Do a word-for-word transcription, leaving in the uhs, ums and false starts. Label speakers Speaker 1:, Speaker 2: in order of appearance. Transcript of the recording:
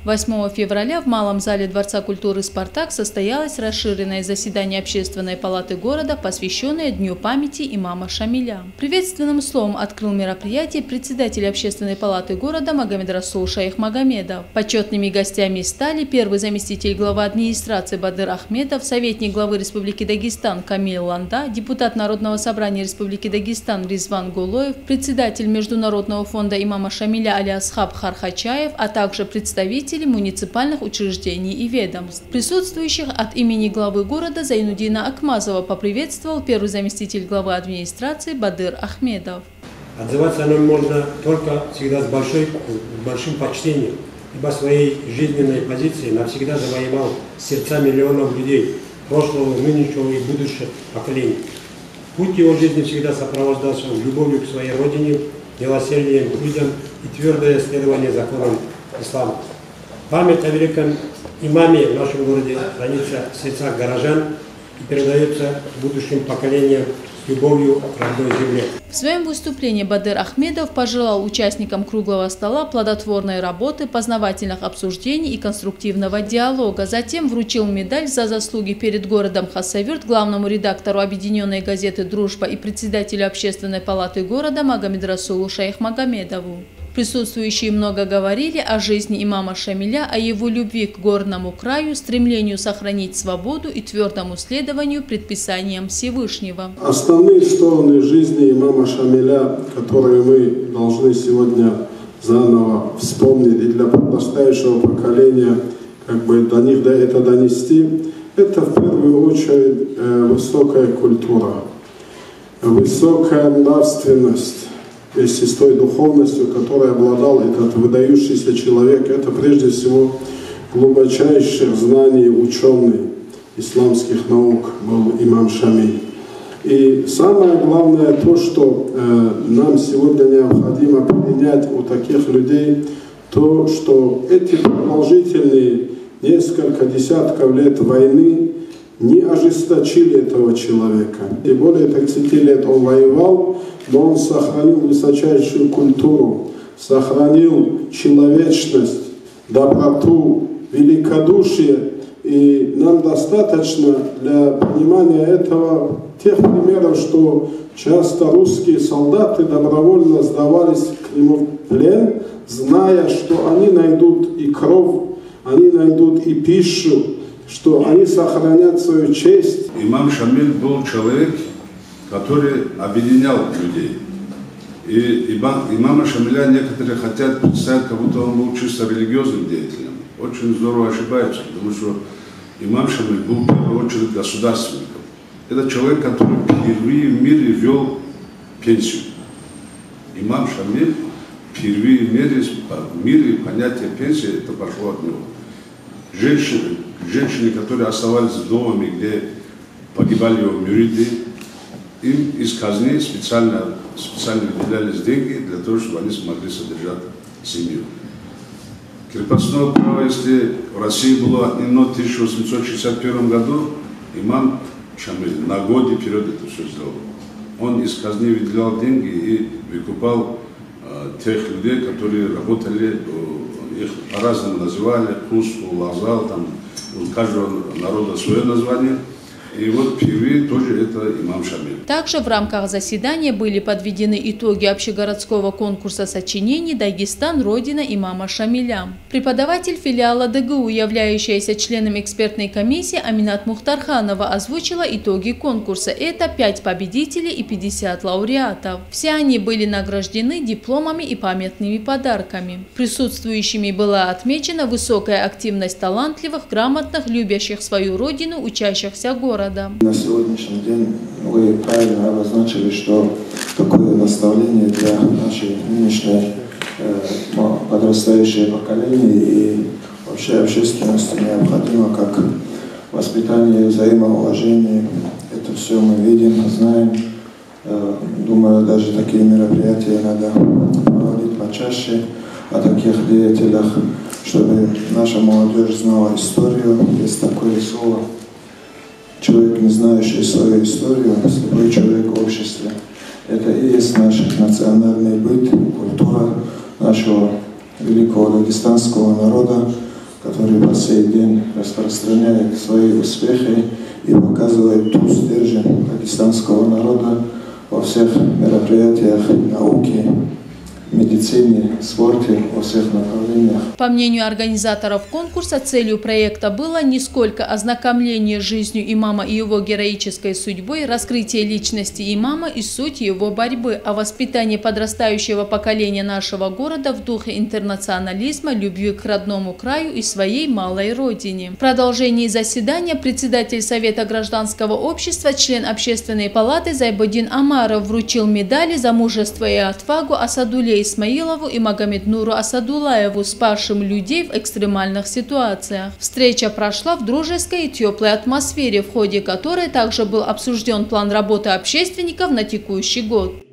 Speaker 1: восьмого февраля в Малом зале Дворца культуры «Спартак» состоялось расширенное заседание Общественной палаты города, посвященное Дню памяти имама Шамиля. Приветственным словом открыл мероприятие председатель Общественной палаты города Магомедрасул Шаих Магомедов. Почетными гостями стали первый заместитель главы администрации Бадыр Ахмедов, советник главы Республики Дагестан Камил Ланда, депутат Народного собрания Республики Дагестан Ризван Гулоев, председатель Международного фонда имама Шамиля Али-Асхаб Хархачаев, а также представители муниципальных учреждений и ведомств. Присутствующих от имени главы города Зайнудина Акмазова поприветствовал первый заместитель главы администрации Бадыр Ахмедов.
Speaker 2: Отзываться о нем можно только всегда с, большой, с большим почтением, ибо своей жизненной позицией навсегда завоевал сердца миллионов людей, прошлого, нынешнего и будущего поколений. Путь его жизни всегда сопровождался любовью к своей родине, милосердием к людям и твердое следование законам ислама. Память о великом имаме в нашем городе хранится в сердцах горожан и передается будущим поколениям с любовью к родной земле.
Speaker 1: В своем выступлении Бадыр Ахмедов пожелал участникам круглого стола плодотворной работы, познавательных обсуждений и конструктивного диалога. Затем вручил медаль за заслуги перед городом Хасавюрт главному редактору объединенной газеты «Дружба» и председателю Общественной палаты города Магомедрасулу Шаих Магомедову. Присутствующие много говорили о жизни имама Шамиля, о его любви к горному краю, стремлению сохранить свободу и твердому следованию предписаниям Всевышнего.
Speaker 3: Основные стороны жизни имама Шамиля, которые мы должны сегодня заново вспомнить и для подрастающего поколения как бы до них до это донести, это в первую очередь э, высокая культура, высокая нравственность. Вместе с той духовностью, которой обладал этот выдающийся человек, это прежде всего глубочайших знаний ученый исламских наук был имам Шамиль. И самое главное то, что э, нам сегодня необходимо принять у таких людей, то, что эти продолжительные несколько десятков лет войны не ожесточили этого человека. И более тридцати лет он воевал, но он сохранил высочайшую культуру, сохранил человечность, доброту, великодушие. И нам достаточно для понимания этого тех примеров, что часто русские солдаты добровольно сдавались к нему в плен, зная, что они найдут и кровь, они найдут и пищу, что они сохранят свою честь.
Speaker 4: Имам Шамиль был человек, который объединял людей. И имам, имама Шамиля некоторые хотят представить, как будто он был чисто религиозным деятелем. Очень здорово ошибаются, потому что имам Шамиль был в первую очередь государственником. Это человек, который впервые в мире ввел пенсию. Имам Шамиль впервые в мире, в мире понятие пенсии это пошло от него. Женщины, женщины, которые оставались вдовами, где погибали его мюриды, им из казны специально, специально выделялись деньги для того, чтобы они смогли содержать семью. Крепостное право, если в России было отменено в тысяча восемьсот шестьдесят первом году, имам Шамиль на годы вперед это все сделал. Он из казны выделял деньги и выкупал э, тех людей, которые работали, э, их по-разному называли, Куску, Лазал, там у каждого народа свое название. И вот впервые тоже это имам Шамиль.
Speaker 1: Также в рамках заседания были подведены итоги общегородского конкурса сочинений «Дагестан. Родина имама Шамиля». Преподаватель филиала ДГУ, являющаяся членом экспертной комиссии Аминат Мухтарханова, озвучила итоги конкурса. Это пять победителей и пятьдесят лауреатов. Все они были награждены дипломами и памятными подарками. Присутствующими была отмечена высокая активность талантливых, грамотных, любящих свою родину, учащихся города.
Speaker 5: На сегодняшний день вы правильно обозначили, что такое наставление для нашей нынешней э, подрастающей поколения и вообще общественности необходимо как воспитание, взаимоуважение. Это все мы видим, знаем. Э, думаю, даже такие мероприятия надо проводить почаще о таких деятелях, чтобы наша молодежь знала историю. Есть такое слово. Человек, не знающий свою историю, слепой человек в обществе. Это и есть наш национальный быт, культура нашего великого дагестанского народа. который по сей день распространяет свои успехи и показывает ту стержень пакистанского народа во всех мероприятиях науки, медицине, спорте, во всех направлениях.
Speaker 1: По мнению организаторов конкурса, целью проекта было не сколько ознакомление с жизнью имама и его героической судьбой, раскрытие личности имама и суть его борьбы, а воспитание подрастающего поколения нашего города в духе интернационализма, любви к родному краю и своей малой родине. В продолжении заседания председатель Совета гражданского общества, член Общественной палаты Зайбудин Амаров вручил медали за мужество и отвагу Асадуле Исмаилову и Магомеднуру Асадулаеву, спасшим людей в экстремальных ситуациях. Встреча прошла в дружеской и теплой атмосфере, в ходе которой также был обсужден план работы общественников на текущий год.